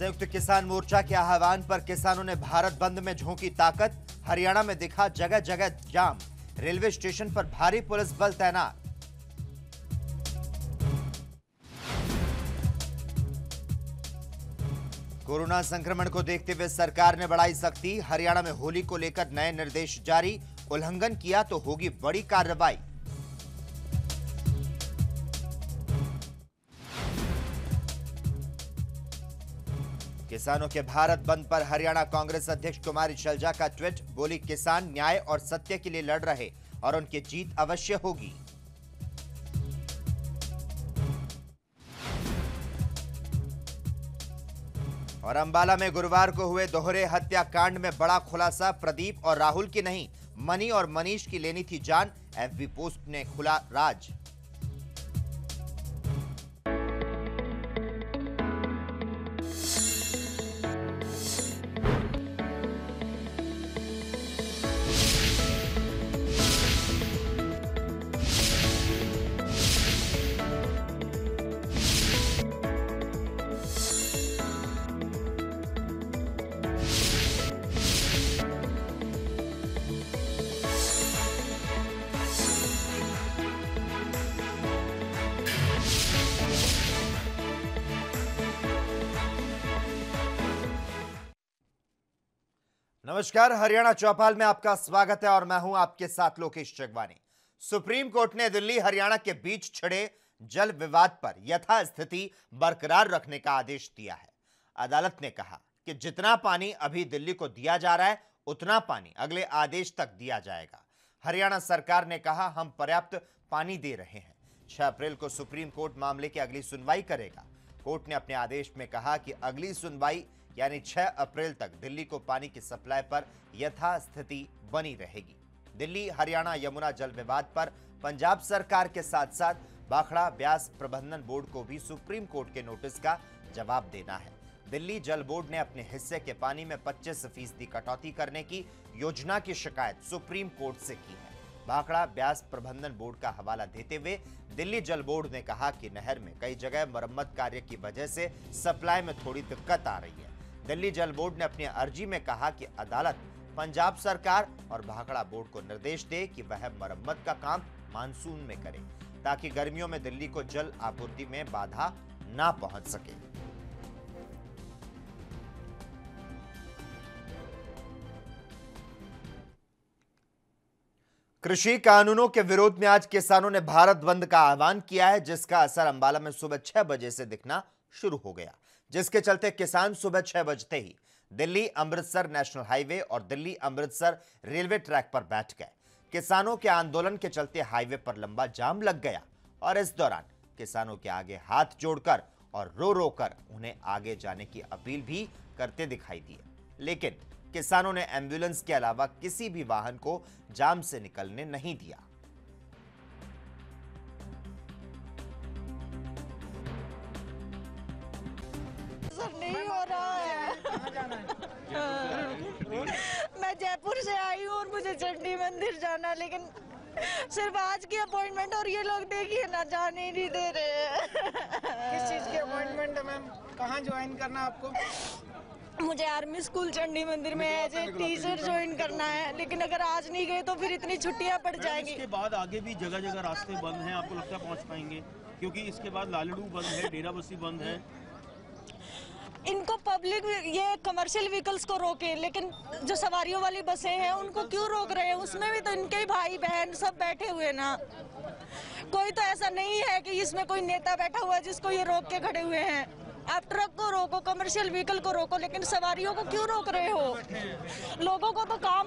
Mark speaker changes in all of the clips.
Speaker 1: संयुक्त किसान मोर्चा के आह्वान पर किसानों ने भारत बंद में झोंकी ताकत। हरियाणा में दिखा जगह जगह जाम, रेलवे स्टेशन पर भारी पुलिस बल तैनात। कोरोना संक्रमण को देखते हुए सरकार ने बढ़ाई सख्ती। हरियाणा में होली को लेकर नए निर्देश जारी, उल्लंघन किया तो होगी बड़ी कार्रवाई। किसानों के भारत बंद पर हरियाणा कांग्रेस अध्यक्ष कुमारी शैलजा का ट्वीट, बोली किसान न्याय और सत्य के लिए लड़ रहे और उनकी जीत अवश्य होगी। और अंबाला में गुरुवार को हुए दोहरे हत्याकांड में बड़ा खुलासा, प्रदीप और राहुल की नहीं, मनी और मनीष की लेनी थी जान। एफबी पोस्ट ने खुला राज। नमस्कार, हरियाणा चौपाल में आपका स्वागत है और मैं हूं आपके साथ लोकेश जगवानी। सुप्रीम कोर्ट ने दिल्ली हरियाणा के बीच छिड़े जल विवाद पर यथास्थिति बरकरार रखने का आदेश दिया है। अदालत ने कहा कि जितना पानी अभी दिल्ली को दिया जा रहा है उतना पानी अगले आदेश तक दिया जाएगा। हरियाणा सरकार ने कहा हम पर्याप्त पानी दे रहे हैं। 6 अप्रैल को सुप्रीम कोर्ट मामले की अगली सुनवाई करेगा। कोर्ट ने अपने आदेश में कहा कि अगली सुनवाई यानी 6 अप्रैल तक दिल्ली को पानी की सप्लाई पर यथास्थिति बनी रहेगी। दिल्ली हरियाणा यमुना जल विवाद पर पंजाब सरकार के साथ साथ भाखड़ा ब्यास प्रबंधन बोर्ड को भी सुप्रीम कोर्ट के नोटिस का जवाब देना है। दिल्ली जल बोर्ड ने अपने हिस्से के पानी में 25% कटौती करने की योजना की शिकायत सुप्रीम कोर्ट से की है। भाखड़ा ब्यास प्रबंधन बोर्ड का हवाला देते हुए दिल्ली जल बोर्ड ने कहा कि नहर में कई जगह मरम्मत कार्य की वजह से सप्लाई में थोड़ी दिक्कत आ रही है। दिल्ली जल बोर्ड ने अपनी अर्जी में कहा कि अदालत पंजाब सरकार और भाखड़ा बोर्ड को निर्देश दे कि वह मरम्मत का काम मानसून में करे ताकि गर्मियों में दिल्ली को जल आपूर्ति में बाधा ना पहुंच सके। कृषि कानूनों के विरोध में आज किसानों ने भारत बंद का आह्वान किया है, जिसका असर अंबाला में सुबह 6 बजे से दिखना शुरू हो गया, जिसके चलते किसान सुबह 6 बजते ही दिल्ली अमृतसर नेशनल हाईवे और दिल्ली अमृतसर रेलवे ट्रैक पर बैठ गए। किसानों के आंदोलन के चलते हाईवे पर लंबा जाम लग गया और इस दौरान किसानों के आगे हाथ जोड़कर और रो रो कर उन्हें आगे जाने की अपील भी करते दिखाई दिए, लेकिन किसानों ने एम्बुलेंस के अलावा किसी भी वाहन को जाम से निकलने नहीं दिया।
Speaker 2: नहीं हो रहा है। मैं जयपुर से आई हूँ और मुझे चंडी मंदिर जाना है, लेकिन सिर्फ आज की अपॉइंटमेंट और ये लोग देखिए ना जाने ही नहीं दे रहे हैं।
Speaker 3: किस चीज की अपॉइंटमेंट है मैम? कहाँ ज्वाइन करना है आपको?
Speaker 2: मुझे आर्मी स्कूल चंडी मंदिर में एज ए टीचर ज्वाइन करना है, लेकिन अगर आज नहीं गए तो फिर इतनी छुट्टियां पड़ जाएंगी।
Speaker 4: इसके बाद आगे भी जगह जगह रास्ते बंद हैं, आपको लगता है पहुंच पाएंगे? क्योंकि इसके बाद लालड़ू बंद है, डेराबस्सी बंद है।
Speaker 2: इनको पब्लिक ये कमर्शियल व्हीकल्स को रोके, लेकिन जो सवारियों वाली बसें हैं उनको क्यों रोक रहे हैं? उसमें भी तो इनके ही भाई बहन सब बैठे हुए ना। कोई तो ऐसा नहीं है कि इसमें कोई नेता बैठा हुआ है जिसको ये रोक के खड़े हुए हैं। आप ट्रक को रोको, कमर्शियल व्हीकल को रोको, लेकिन सवारियों को क्यों रोक रहे हो? लोगों को तो काम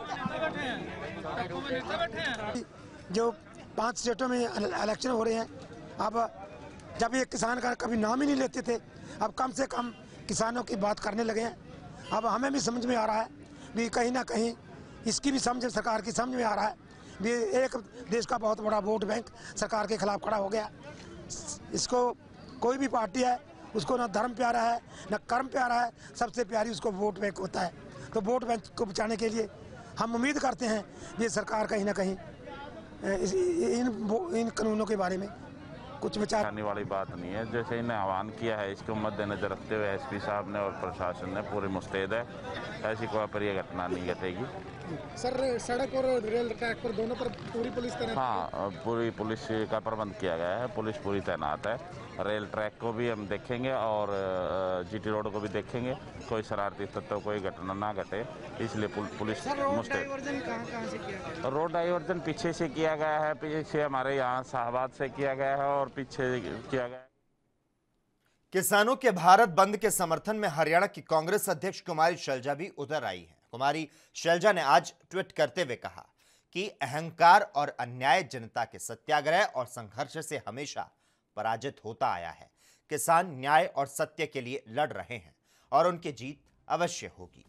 Speaker 3: जो 5 स्टेटों में इलेक्शन हो रहे हैं, अब जब ये किसान का कभी नाम ही नहीं लेते थे, अब कम से कम किसानों की बात करने लगे हैं। अब हमें भी समझ में आ रहा है भी कहीं ना कहीं इसकी भी समझ, सरकार की समझ में आ रहा है भी एक देश का बहुत बड़ा वोट बैंक सरकार के खिलाफ खड़ा हो गया। इसको कोई भी पार्टी है उसको ना धर्म प्यारा है ना कर्म प्यारा है, सबसे प्यारी उसको वोट बैंक होता है। तो वोट बैंक को बचाने के लिए हम उम्मीद करते हैं ये सरकार कहीं ना कहीं इन कानूनों के बारे में कुछ विचार
Speaker 5: आने वाली बात नहीं है। जैसे इन्हें आह्वान किया है, इसको मद्देनजर रखते हुए एसपी साहब ने और प्रशासन ने पूरी मुस्तैद है, ऐसी कोई अप्रिय घटना नहीं घटेगी।
Speaker 6: सर सड़क और रेल ट्रैक पर दोनों पर पूरी पुलिस तैनात?
Speaker 5: हाँ, पूरी पुलिस का प्रबंध किया गया है, पुलिस पूरी तैनात है। रेल ट्रैक को भी हम देखेंगे और जीटी रोड को भी देखेंगे, कोई शरारती तत्व कोई घटना ना घटे, इसलिए पुलिस मुस्तैद।
Speaker 6: कहाँ से किया गया?
Speaker 5: रोड डाइवर्जन पीछे से किया गया है, पीछे से हमारे यहाँ शाहबाद से किया गया है और पीछे किया गया है।
Speaker 1: किसानों के भारत बंद के समर्थन में हरियाणा की कांग्रेस अध्यक्ष कुमारी शैलजा भी उतर आई है। कुमारी शैलजा ने आज ट्वीट करते हुए कहा कि अहंकार और अन्याय जनता के सत्याग्रह और संघर्ष से हमेशा पराजित होता आया है। किसान न्याय और सत्य के लिए लड़ रहे हैं और उनकी जीत अवश्य होगी।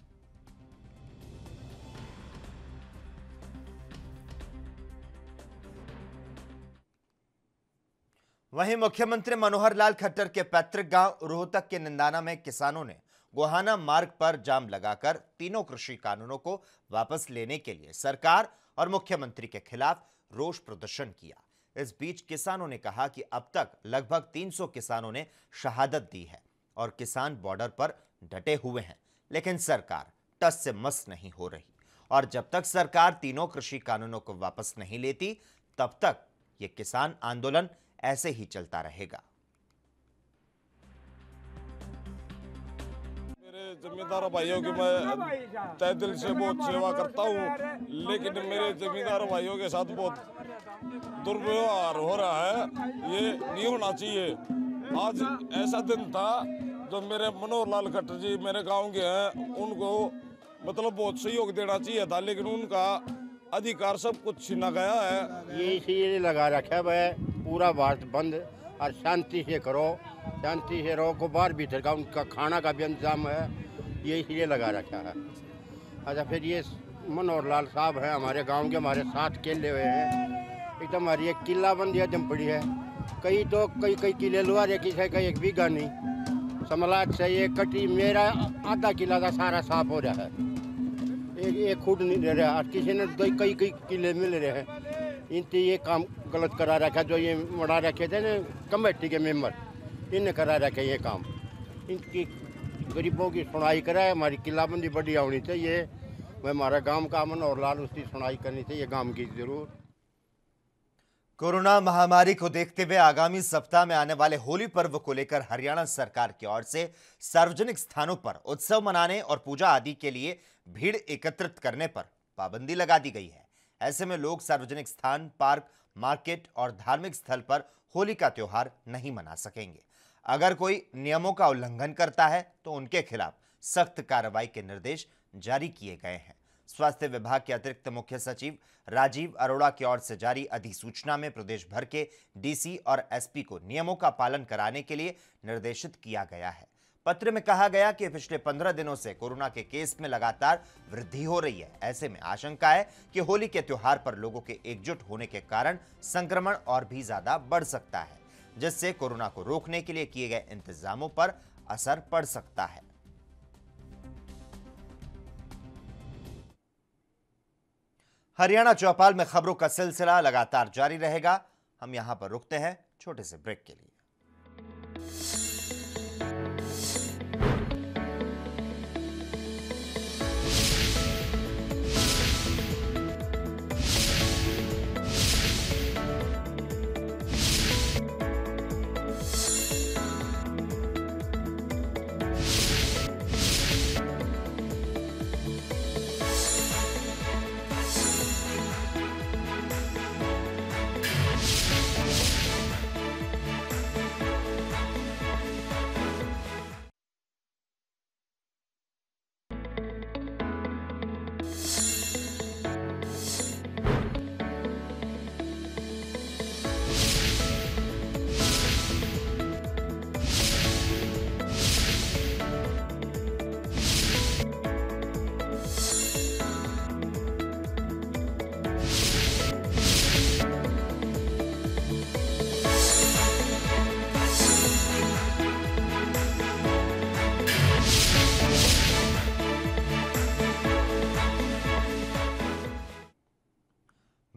Speaker 1: वहीं मुख्यमंत्री मनोहर लाल खट्टर के पैतृक गांव रोहतक के निंदाना में किसानों ने गोहाना मार्ग पर जाम लगाकर तीनों कृषि कानूनों को वापस लेने के लिए सरकार और मुख्यमंत्री के खिलाफ रोष प्रदर्शन किया। इस बीच किसानों ने कहा कि अब तक लगभग 300 किसानों ने शहादत दी है और किसान बॉर्डर पर डटे हुए हैं, लेकिन सरकार टस से मस नहीं हो रही और जब तक सरकार तीनों कृषि कानूनों को वापस नहीं लेती तब तक ये किसान आंदोलन ऐसे ही चलता रहेगा।
Speaker 7: मेरे जमींदार भाइयों की मैं तहे दिल से बहुत सेवा करता हूँ, लेकिन मेरे जमींदार भाइयों के साथ बहुत दुर्व्यवहार हो रहा है, ये नहीं होना चाहिए। आज ऐसा दिन था जो मेरे मनोहर लाल खट्टर जी मेरे गांव के हैं, उनको मतलब बहुत सहयोग देना चाहिए था, लेकिन उनका अधिकार सब कुछ छीना गया है।
Speaker 8: ये इसीलिए लगा रखा है पूरा भारत बंद और शांति से करो, शांति से रहो को बाहर भीतर का उनका खाना का भी इंतजाम है, ये इसलिए लगा रखा है। अच्छा, फिर ये मनोहर लाल साहब हैं हमारे गांव के, हमारे साथ केले हुए हैं, एकदम हमारी एक किला बंदी जम पड़ी है, कई किले लुआ रहे, किसी का एक बीघा नहीं, समलाज से ये कटी मेरा आधा किला का सारा साफ हो रहा है, एक खुद नहीं रह रहा, किसी ने कई किले मिल रहे हैं। इनसे ये काम गलत करा रखा, जो ये मरा रखे थे ना कमेटी के मेंबर, इनने करा रखे ये काम, इनकी गरीबों की सुनाई कराए, हमारी किलाबंदी बढ़िया होनी चाहिए, मैं हमारा गांव का मनोहर लाल उसकी सुनाई करनी चाहिए गांव की जरूर।
Speaker 1: कोरोना महामारी को देखते हुए आगामी सप्ताह में आने वाले होली पर्व को लेकर हरियाणा सरकार की ओर से सार्वजनिक स्थानों पर उत्सव मनाने और पूजा आदि के लिए भीड़ एकत्रित करने पर पाबंदी लगा दी गई है। ऐसे में लोग सार्वजनिक स्थान, पार्क, मार्केट और धार्मिक स्थल पर होली का त्योहार नहीं मना सकेंगे। अगर कोई नियमों का उल्लंघन करता है तो उनके खिलाफ सख्त कार्रवाई के निर्देश जारी किए गए हैं। स्वास्थ्य विभाग के अतिरिक्त मुख्य सचिव राजीव अरोड़ा की ओर से जारी अधिसूचना में प्रदेश भर के डीसी और एसपी को नियमों का पालन कराने के लिए निर्देशित किया गया है। पत्र में कहा गया कि पिछले 15 दिनों से कोरोना के केस में लगातार वृद्धि हो रही है। ऐसे में आशंका है कि होली के त्योहार पर लोगों के एकजुट होने के कारण संक्रमण और भी ज्यादा बढ़ सकता है, जिससे कोरोना को रोकने के लिए किए गए इंतजामों पर असर पड़ सकता है। हरियाणा चौपाल में खबरों का सिलसिला लगातार जारी रहेगा। हम यहां पर रुकते हैं छोटे से ब्रेक के लिए।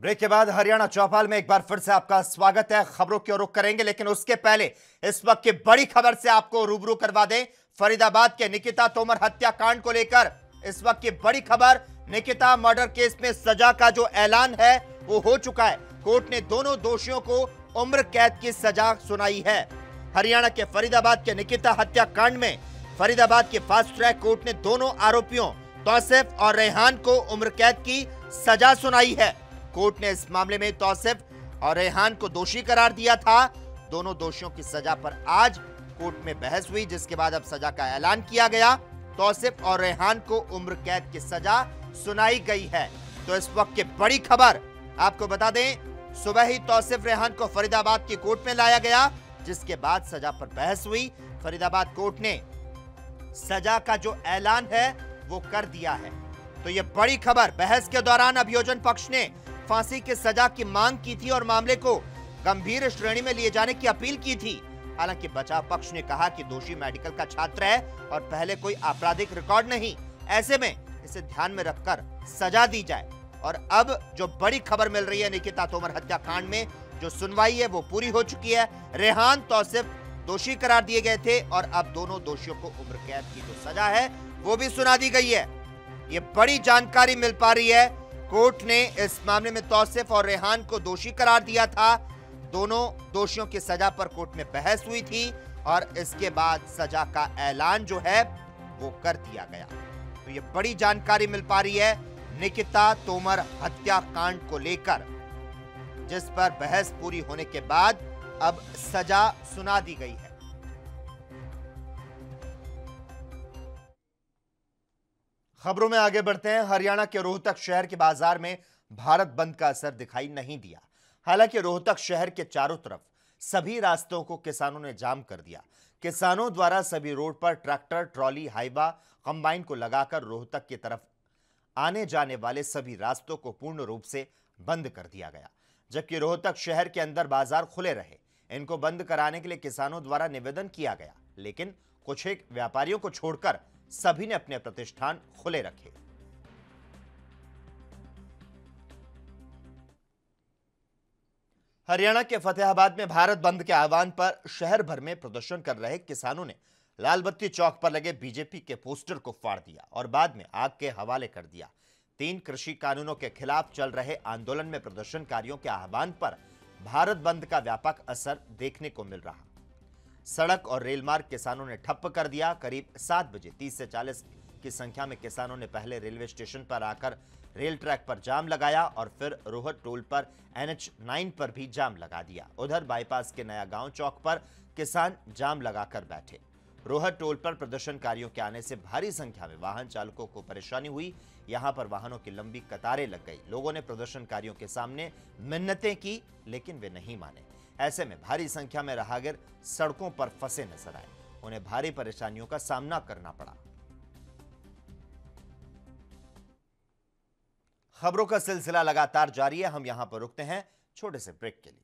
Speaker 1: ब्रेक के बाद हरियाणा चौपाल में एक बार फिर से आपका स्वागत है। खबरों की ओर रुख करेंगे, लेकिन उसके पहले इस वक्त की बड़ी खबर से आपको रूबरू करवा दें। फरीदाबाद के निकिता तोमर हत्याकांड को लेकर इस वक्त की बड़ी खबर। निकिता मर्डर केस में सजा का जो ऐलान है वो हो चुका है। कोर्ट ने दोनों दोषियों को उम्र कैद की सजा सुनाई है। हरियाणा के फरीदाबाद के निकिता हत्याकांड में फरीदाबाद के फास्ट ट्रैक कोर्ट ने दोनों आरोपियों तौसीफ और रेहान को उम्र कैद की सजा सुनाई है। कोर्ट ने इस मामले में तौसीफ और रेहान को दोषी करार दिया था। दोनों दोषियों की सजा पर आज कोर्ट में बहस हुई, जिसके बाद अब सजा का ऐलान किया गया। तौसीफ और रेहान को उम्र कैद की सजा सुनाई गई है। तो इस वक्त की बड़ी खबर आपको बता दें, सुबह ही तौसीफ रेहान को फरीदाबाद की कोर्ट में लाया गया, जिसके बाद सजा पर बहस हुई। फरीदाबाद कोर्ट ने सजा का जो ऐलान है वो कर दिया है। तो ये बड़ी खबर। बहस के दौरान अभियोजन पक्ष ने फांसी की सजा की मांग की थी और मामले को गंभीर श्रेणी में लिए जाने की अपील की थी। हालांकि बचाव पक्ष ने कहा कि दोषी मेडिकल का छात्र है और पहले कोई आपराधिक रिकॉर्ड नहीं, ऐसे में इसे ध्यान में रखकर सजा दी जाए। और अब जो बड़ी खबर मिल रही है, निकिता तोमर हत्याकांड में जो सुनवाई है वो पूरी हो चुकी है। रेहान तौसीफ दोषी करार दिए गए थे और अब दोनों दोषियों को उम्र कैद की जो सजा है वो भी सुना दी गई है। ये बड़ी जानकारी मिल पा रही है। कोर्ट ने इस मामले में तौसीफ और रेहान को दोषी करार दिया था। दोनों दोषियों की सजा पर कोर्ट में बहस हुई थी और इसके बाद सजा का ऐलान जो है वो कर दिया गया। तो ये बड़ी जानकारी मिल पा रही है निकिता तोमर हत्याकांड को लेकर, जिस पर बहस पूरी होने के बाद अब सजा सुना दी गई है। खबरों में आगे बढ़ते हैं। हरियाणा के रोहतक शहर के बाजार में भारत बंद का असर दिखाई नहीं दिया। हालांकि रोहतक शहर के चारों तरफ सभी रास्तों को किसानों ने जाम कर दिया। किसानों द्वारा सभी रोड पर ट्रैक्टर, ट्रॉली, हाइवा, कंबाइन को लगाकर रोहतक की तरफ आने जाने वाले सभी रास्तों को पूर्ण रूप से बंद कर दिया गया, जबकि रोहतक शहर के अंदर बाजार खुले रहे। इनको बंद कराने के लिए किसानों द्वारा निवेदन किया गया, लेकिन कुछ एक व्यापारियों को छोड़कर सभी ने अपने प्रतिष्ठान खुले रखे। हरियाणा के फतेहाबाद में भारत बंद के आह्वान पर शहर भर में प्रदर्शन कर रहे किसानों ने लालबत्ती चौक पर लगे बीजेपी के पोस्टर को फाड़ दिया और बाद में आग के हवाले कर दिया। 3 कृषि कानूनों के खिलाफ चल रहे आंदोलन में प्रदर्शनकारियों के आह्वान पर भारत बंद का व्यापक असर देखने को मिल रहा। सड़क और रेल मार्ग किसानों ने ठप्प कर दिया। करीब 7 बजे 30 से 40 की संख्या में किसानों ने पहले रेलवे स्टेशन पर आकर रेल ट्रैक पर जाम लगाया और फिर रोहट टोल पर NH9 पर भी जाम लगा दिया। उधर बाईपास के नया गांव चौक पर किसान जाम लगाकर बैठे। रोहट टोल पर प्रदर्शनकारियों के आने से भारी संख्या में वाहन चालकों को परेशानी हुई। यहां पर वाहनों की लंबी कतारें लग गई। लोगों ने प्रदर्शनकारियों के सामने मिन्नतें की, लेकिन वे नहीं माने। ऐसे में भारी संख्या में राहगीर सड़कों पर फंसे नजर आए। उन्हें भारी परेशानियों का सामना करना पड़ा। खबरों का सिलसिला लगातार जारी है। हम यहां पर रुकते हैं छोटे से ब्रेक के लिए।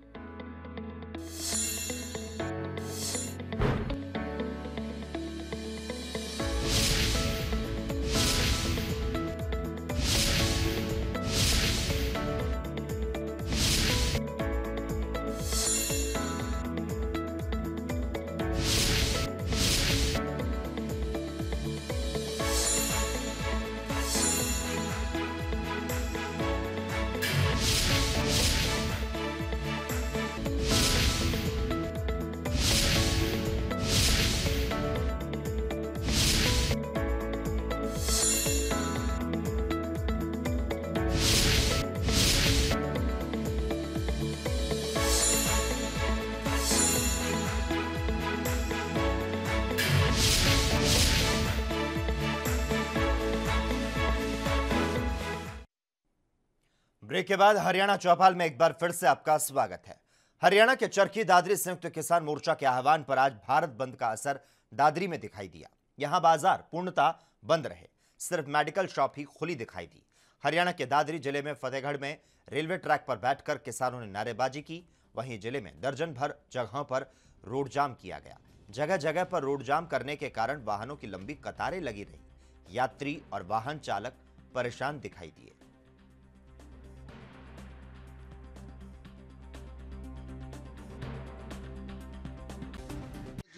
Speaker 1: ब्रेक के बाद हरियाणा चौपाल में एक बार फिर से आपका स्वागत है। हरियाणा के चरखी दादरी संयुक्त किसान मोर्चा के आह्वान पर आज भारत बंद का असर दादरी में दिखाई दिया। यहां बाजार पूर्णतः बंद रहे, सिर्फ मेडिकल शॉप ही खुली दिखाई दी। हरियाणा के दादरी जिले में फतेहगढ़ में रेलवे ट्रैक पर बैठकर किसानों ने नारेबाजी की। वहीं जिले में दर्जन भर जगहों पर रोड जाम किया गया। जगह जगह पर रोड जाम करने के कारण वाहनों की लंबी कतारें लगी रही। यात्री और वाहन चालक परेशान दिखाई दिए।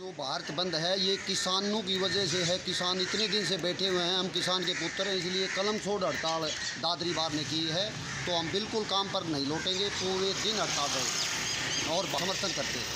Speaker 9: जो भारत बंद है ये किसानों की वजह से है। किसान इतने दिन से बैठे हुए हैं, हम किसान के पुत्र हैं, इसलिए कलम छोड़ हड़ताल दादरी बार ने की है। तो हम बिल्कुल काम पर नहीं लौटेंगे, पूरे दिन हड़ताल रहेंगे और समर्थन करते हैं।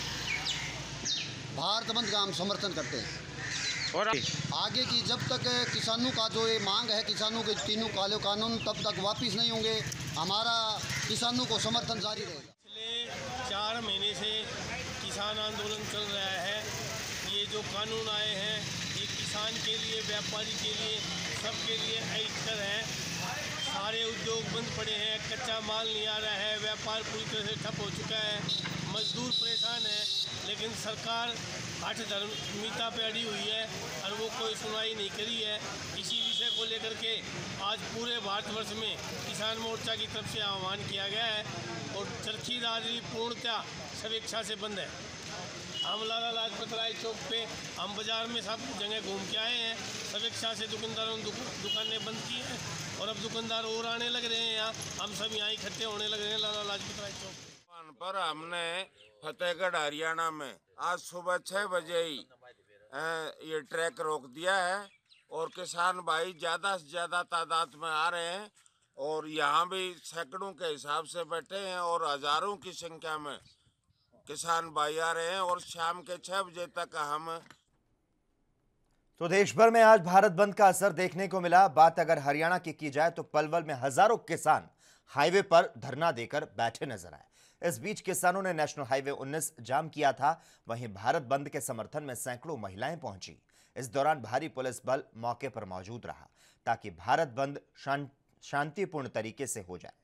Speaker 9: भारत बंद का हम समर्थन करते हैं।
Speaker 10: और
Speaker 9: आगे की जब तक किसानों का जो ये मांग है, किसानों के तीनों काले कानून तब तक वापस नहीं होंगे, हमारा किसानों को समर्थन जारी रहेगा।
Speaker 4: पिछले 4 महीने से किसान आंदोलन चल रहा है। ये जो कानून आए हैं ये किसान के लिए, व्यापारी के लिए, सबके लिए अहितकर है। सारे उद्योग बंद पड़े हैं, कच्चा माल नहीं आ रहा है, व्यापार पूरी तरह से ठप हो चुका है, मजदूर परेशान है। लेकिन सरकार हठ धर्मिता पे अड़ी हुई है और वो कोई सुनवाई नहीं करी है। इसी विषय को लेकर के आज पूरे भारतवर्ष में किसान मोर्चा की तरफ से आह्वान किया गया है और चरखी दादरी पूर्णतः स्वेच्छा से बंद है। हम लाला लाजपत राय चौक पे हम बाज़ार में सब जगह घूम के आए हैं। स्वेच्छा से दुकानदारों ने दुकानें बंद की हैं और अब दुकानदार और आने लग रहे हैं। यहाँ हम सब यहाँ इकट्ठे होने लग रहे हैं लाला लाजपत राय चौक
Speaker 11: पर। हमने फतेहगढ़ हरियाणा में आज सुबह 6 बजे ही ये ट्रैक रोक दिया है और किसान भाई ज़्यादा से ज़्यादा तादाद में आ रहे हैं और यहाँ भी सैकड़ों के हिसाब से बैठे हैं और हज़ारों की संख्या में किसान भाई आ रहे हैं और शाम के 6 बजे तक हम।
Speaker 1: तो देश भर में आज भारत बंद का असर देखने को मिला। बात अगर हरियाणा की जाए तो पलवल में हजारों किसान हाईवे पर धरना देकर बैठे नजर आए। इस बीच किसानों ने नेशनल हाईवे 19 जाम किया था। वहीं भारत बंद के समर्थन में सैकड़ों महिलाएं पहुंची। इस दौरान भारी पुलिस बल मौके पर मौजूद रहा ताकि भारत बंद शांतिपूर्ण तरीके से हो जाए।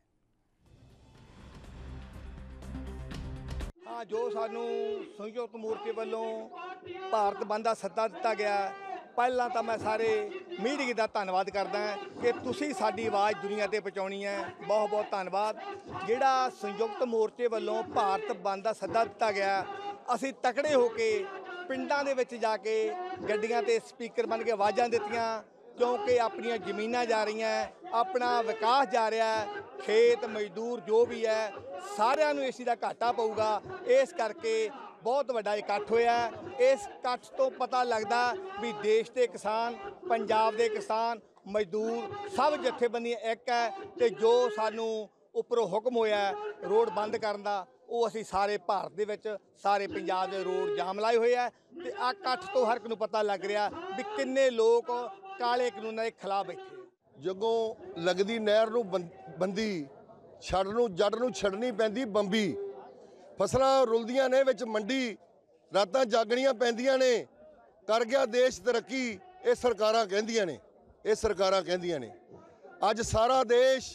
Speaker 12: हाँ, जो सानू संयुक्त मोर्चे वालों भारत बंद का सੱਦਾ दिता गया, ਪਹਿਲਾਂ ਤਾਂ ਮੈਂ ਸਾਰੇ ਮੀਡੀਆ ਦਾ ਧੰਨਵਾਦ ਕਰਦਾ ਕਿ ਤੁਸੀਂ ਸਾਡੀ ਆਵਾਜ਼ ਦੁਨੀਆ ਤੇ ਪਹੁੰਚਾਉਣੀ ਹੈ। ਬਹੁਤ ਬਹੁਤ ਧੰਨਵਾਦ। ਜਿਹੜਾ ਸੰਯੁਕਤ ਮੋਰਚੇ ਵੱਲੋਂ ਭਾਰਤ ਬੰਦ ਦਾ ਸੱਦਾ ਦਿੱਤਾ ਗਿਆ, ਅਸੀਂ ਤਕੜੇ ਹੋ ਕੇ ਪਿੰਡਾਂ ਦੇ ਵਿੱਚ ਜਾ ਕੇ ਗੱਡੀਆਂ ਤੇ ਸਪੀਕਰ ਬਣ ਕੇ ਆਵਾਜ਼ਾਂ ਦਿੱਤੀਆਂ ਕਿਉਂਕਿ ਆਪਣੀਆਂ ਜ਼ਮੀਨਾਂ ਜਾ ਰਹੀਆਂ, ਆਪਣਾ ਵਿਕਾਸ ਜਾ ਰਿਹਾ, ਖੇਤ ਮਜ਼ਦੂਰ ਜੋ ਵੀ ਹੈ ਸਾਰਿਆਂ ਨੂੰ ਇਸ ਦਾ ਘਾਟਾ ਪਊਗਾ। ਇਸ ਕਰਕੇ बहुत वड्डा इकट्ठ होया। इस इकट्ठ तो पता लगता भी देश के किसान, पंजाब के किसान, मजदूर सब जथेबंदियां एक है तो जो सानू उपरों हुक्म होया रोड बंद करन दा वो असी सारे भारत दे विच सारे पंजाब दे रोड जाम लाए हुए है ते आ इकट्ठ तो हर एक नूं पता लग रहा भी किन्ने लोग काले कानूनां के खिलाफ बैठे।
Speaker 13: जगों लगदी नहर नूं बंदी छड़ नूं जड़ नूं छड़नी पैंदी बंबी। फसलां रुलदियां ने विच मंडी, रातां जागणियां पैंदियां ने, कर गया देश तरक्की ये सरकारां कहंदियां ने, ये सरकारां कहंदियां ने। अज सारा देश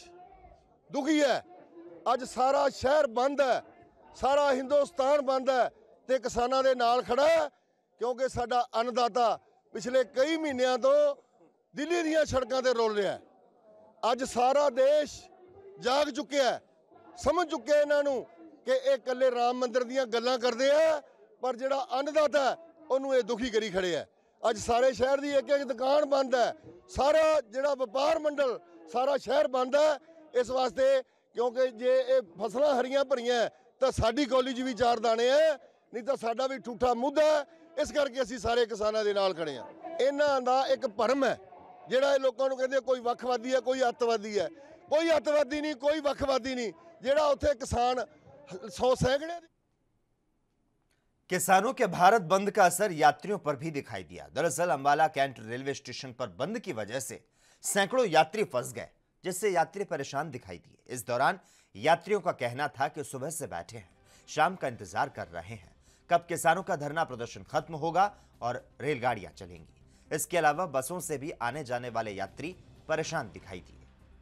Speaker 13: दुखी है, अज सारा शहर बंद है, सारा हिंदुस्तान बंद है ते किसानां दे नाल खड़ा है क्योंकि साडा अन्नदाता पिछले कई महीनों तो दिल्ली दीयां सड़कां ते रुल रहा है। अज सारा देश जाग चुके है, समझ चुके इन्हां नूं कि ये कल्ले राम मंदिर दीयां गल्लां करदे आ पर जिहड़ा अन्नदाता उहनूं ये दुखी करी खड़े है। अज सारे शहर की एक एक दुकान बंद है, सारा जिहड़ा व्यापार मंडल सारा शहर बंद है इस वास्ते क्योंकि जे ये फसलां हरियां भरियां तो साडी कौली 'च भी 4 दाने है, नहीं तो साडा भी ठूठा मुद्दा है। इस करके असीं सारे किसानां दे नाल खड़े हैं। इन्हां दा एक भरम है जिहड़ा लोकां नूं कहंदे कोई वखवादी है, कोई अतवादी है। कोई अतवादी नहीं, कोई वखवादी नहीं। जिहड़ा उत्थे किसान 100 सैकड़े।
Speaker 1: किसानों के भारत बंद का असर यात्रियों पर भी दिखाई दिया। दरअसल अंबाला कैंट रेलवे स्टेशन पर बंद की वजह से सैकड़ों यात्री फंस गए जिससे यात्री परेशान दिखाई दिए। इस दौरान यात्रियों का कहना था कि सुबह से बैठे हैं, शाम का इंतजार कर रहे हैं कब किसानों का धरना प्रदर्शन खत्म होगा और रेलगाड़ियां चलेंगी। इसके अलावा बसों से भी आने जाने वाले यात्री परेशान दिखाई दिए।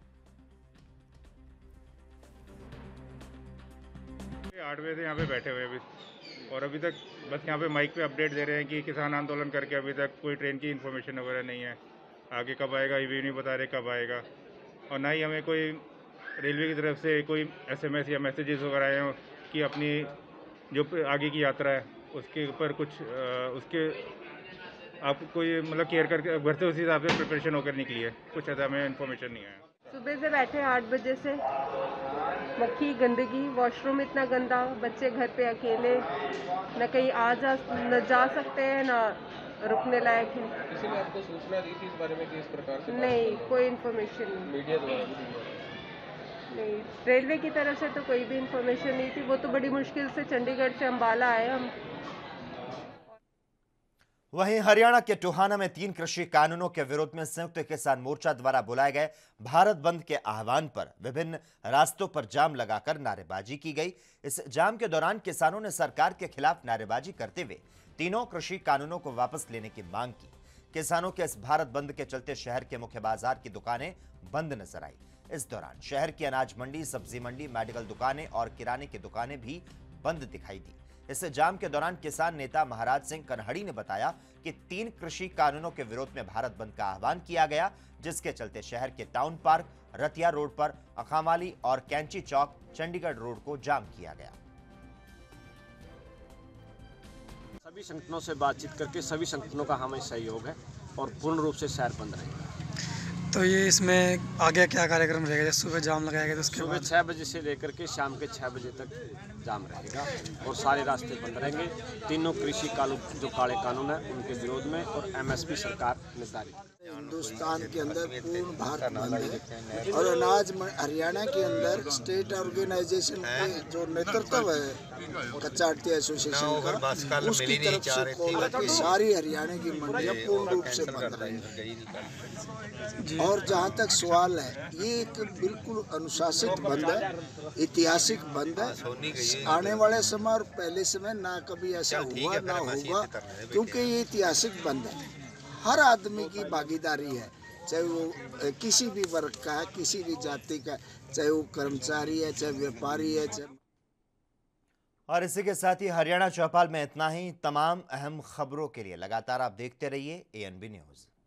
Speaker 10: 8 बजे से यहाँ पे बैठे हुए अभी और अभी तक बस यहाँ पे माइक पे अपडेट दे रहे हैं कि किसान आंदोलन करके अभी तक कोई ट्रेन की इन्फॉर्मेशन वगैरह नहीं है। आगे कब आएगा ये भी नहीं बता रहे कब आएगा और ना ही हमें कोई रेलवे की तरफ से कोई SMS या मैसेजेस वगैरह आए हों कि अपनी जो आगे की यात्रा है उसके ऊपर कुछ उसके आप कोई मतलब केयर करके घर से उसी हिसाब से प्रिपरेशन होकर निकली है। कुछ ऐसा हमें इन्फॉर्मेशन नहीं आया।
Speaker 14: सुबह से बैठे 8 बजे से, मक्खी गंदगी, वॉशरूम इतना गंदा, बच्चे घर पे अकेले, न कहीं न जा सकते हैं ना रुकने लायक है।
Speaker 15: किसी ने आपको सूचना दी थी इस बारे में कि इस प्रकार से?
Speaker 14: नहीं, कोई इन्फॉर्मेशन नहीं।
Speaker 15: मीडिया द्वारा भी
Speaker 14: नहीं, रेलवे की तरफ से तो कोई भी इन्फॉर्मेशन नहीं थी। वो तो बड़ी मुश्किल से चंडीगढ़ से अंबाला आए हम।
Speaker 1: वहीं हरियाणा के टोहाना में 3 कृषि कानूनों के विरोध में संयुक्त किसान मोर्चा द्वारा बुलाए गए भारत बंद के आह्वान पर विभिन्न रास्तों पर जाम लगाकर नारेबाजी की गई। इस जाम के दौरान किसानों ने सरकार के खिलाफ नारेबाजी करते हुए तीनों कृषि कानूनों को वापस लेने की मांग की। किसानों के इस भारत बंद के चलते शहर के मुख्य बाजार की दुकानें बंद नजर आई। इस दौरान शहर की अनाज मंडी, सब्जी मंडी, मेडिकल दुकानें और किराने की दुकानें भी बंद दिखाई दी। इस जाम के दौरान किसान नेता महाराज सिंह कन्हड़ी ने बताया कि 3 कृषि कानूनों के विरोध में भारत बंद का आह्वान किया गया, जिसके चलते शहर के टाउन पार्क, रतिया रोड पर अखामाली और कैंची चौक, चंडीगढ़ रोड को जाम किया गया।
Speaker 16: सभी संगठनों से बातचीत करके सभी संगठनों का हमें सहयोग है और पूर्ण रूप से शहर बंद रहेगा।
Speaker 6: तो ये इसमें आगे क्या कार्यक्रम रहेगा? जैसे सुबह जाम लगाया गया तो उसके
Speaker 16: सुबह 6 बजे से लेकर के शाम के 6 बजे तक जाम रहेगा और सारे रास्ते बंद रहेंगे। तीनों कृषि कानून जो काले कानून है उनके विरोध में और एमएसपी सरकार निर्धारित।
Speaker 17: हिंदुस्तान के अंदर पूर्ण भारत बंद है और अनाज हरियाणा के अंदर स्टेट ऑर्गेनाइजेशन के जो नेतृत्व है कच्चा आड़ती एसोसिएशन का, उसकी तरफ से खोल के सारी हरियाणा की मंडियां पूर्ण रूप से बंद रहेंगी। और जहां तक सवाल है, ये एक बिल्कुल अनुशासित बंद है, ऐतिहासिक बंद है। आने वाले समय और पहले समय ना कभी ऐसा हुआ ना होगा, क्योंकि ये ऐतिहासिक बंद है। हर आदमी की भागीदारी है, चाहे वो किसी भी वर्ग का है, किसी भी जाति का, चाहे वो कर्मचारी है, चाहे व्यापारी है, चाहे।
Speaker 1: और इसी के साथ ही हरियाणा चौपाल में इतना ही। तमाम अहम खबरों के लिए लगातार आप देखते रहिए ANB न्यूज़।